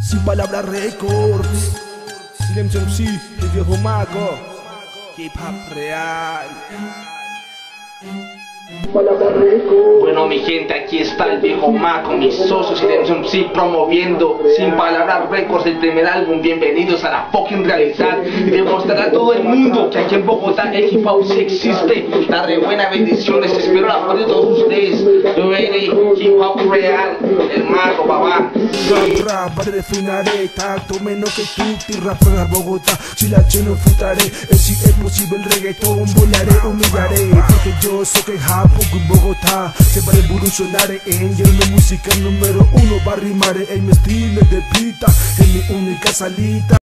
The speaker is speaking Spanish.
Sin palabras records, Silencio MC, el viejo mago, hip hop real. Bueno, mi gente, aquí está el viejo Maco, mis socios Silencio MC, promoviendo Sin Palabras Records, el primer álbum. Bienvenidos a la fucking realidad y demostrará a todo el mundo que aquí en Bogotá el hip hop sí existe. La re buena, bendiciones, espero la apoyo de todos ustedes. Yo veré hip hop real, el Mago, papá. Rap, refinaré, tacto menos que tutti, rap para Bogotá, si la no futaré, si es posible el reggaetón, volaré, humillaré, porque yo soy que Japón en Bogotá, se va a revolucionar en la música número 1, va a rimar en mi estilo de pita, en mi única salita.